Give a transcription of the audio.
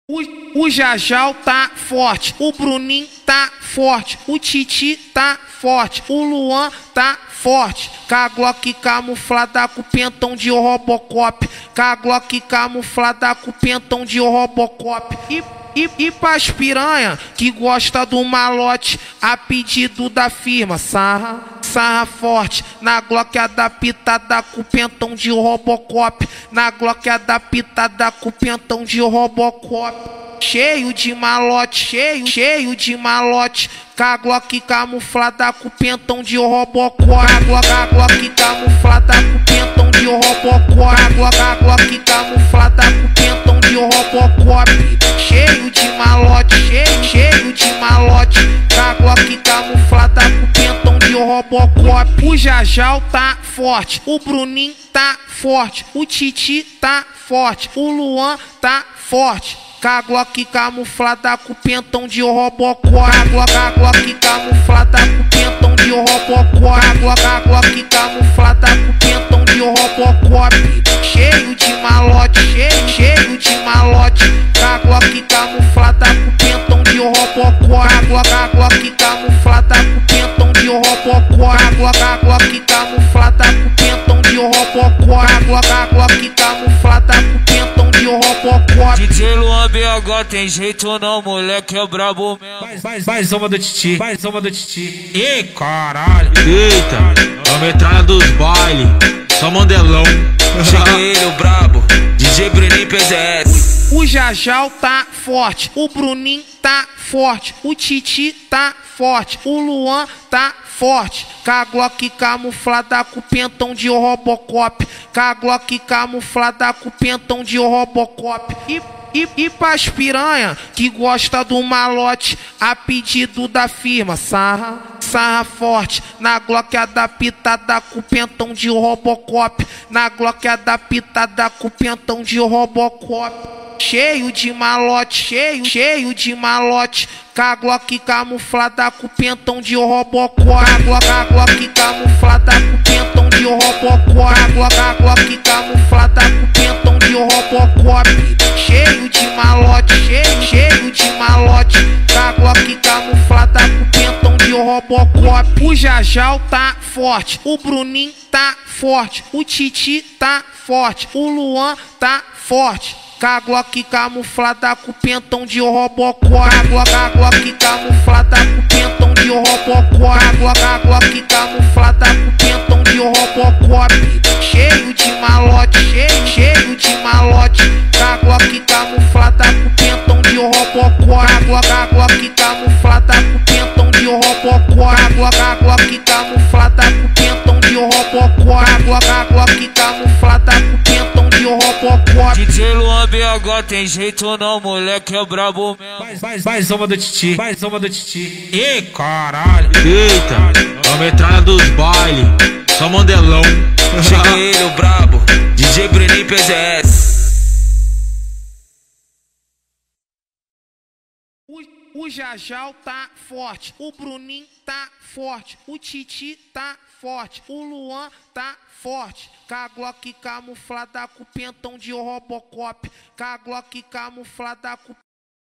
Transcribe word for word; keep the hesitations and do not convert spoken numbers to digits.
O, o Jajal tá forte, o Bruninho tá forte, o Titi tá forte, o Luan tá forte. Com a Glock camuflada com pentão de Robocop, com a Glock camuflada com pentão de Robocop. E, e, e pras piranha que gosta do malote, a pedido da firma, sarra, sarra forte. Na Glock adaptada com pentão de Robocop, na Glock adaptada com pentão de Robocop. Cheio de malote, cheio, cheio de malote. Com a Glock camuflada com pentão de Robocop. A Glock, a Glock camuflada com pentão de Robocop. A Glock, a Glock camuflada com pentão de Robocop. Cheio de malote, cheio, cheio de malote. Com a Glock camuflada com pentão de Robocop. O Jajal tá forte, o Bruninho tá forte, o Titi tá forte, o Luan tá forte. Com a Glock camuflada com pentão de Robocop. A Glock, a Glock camuflada com pentão de Robocop. A Glock, a Glock camuflada com pentão de Robocop. Cheio de malote, cheio, cheio de malote. Com a Glock camuflada com pentão de Robocop. A Glock, a Glock camuflada com pentão de Robocop. A Glock, a Glock camuflada com pentão de Robocop. A Glock, a Glock camuflada com pentão de Robocop. D J Luan B H tem jeito não, moleque é brabo mesmo. Mais, mais, mais uma do Titi, mais uma do Titi. Ih, caralho. Eita, a metralha dos baile, só mandelão. Chega ele, o brabo, D J Bruninho P Z S. O Jajal tá forte, o Bruninho tá forte, o Titi tá forte, o Luan tá forte. Com a Glock camuflada com pentão de Robocop, com a Glock camuflada com pentão de Robocop. E E, e pras piranha que gosta do malote, a pedido da firma, sarra, sarra forte. Na Glock adaptada com pentão de Robocop, na Glock adaptada com pentão de Robocop. Cheio de malote, cheio, cheio de malote. Com a Glock camuflada com pentão de Robocop. A Glock, a Glock camuflada com pentão de Robocop. A Glock, a Glock camuflada com pentão de Robocop. Cheio de malote, cheio, cheio de malote. Com a Glock camuflada com pentão de Robocop. O Jajal tá forte, o Bruninho tá forte, o Titi tá forte, o Luan tá forte. Com a Glock camuflada com pentão de Robocop. A Glock, a Glock camuflada com pentão de Robocop. A Glock, a Glock camuflada com pentão de Robocop. Cheio de malote, cheio, cheio de malote. Com a Glock camuflada com pentão de Robocop. A Glock, a Glock camuflada com pentão de Robocop. A Glock, a Glock camuflada com pentão de Robocop. A Glock, a Glock camuflada com pentão de Robocop. D J Luan B H tem jeito não, moleque é brabo mesmo. Mais, mais, mais uma do Titi, mais uma do Titi. Ih, caralho. Eita, a metralha dos baile, só mandelão. Chega ele, o brabo, D J Bruninho P Z S. O, o Jajal tá forte, o Bruninho tá forte, o Titi tá forte, o Luan tá forte. Com a Glock camuflada com pentão de Robocop, com a Glock camuflada com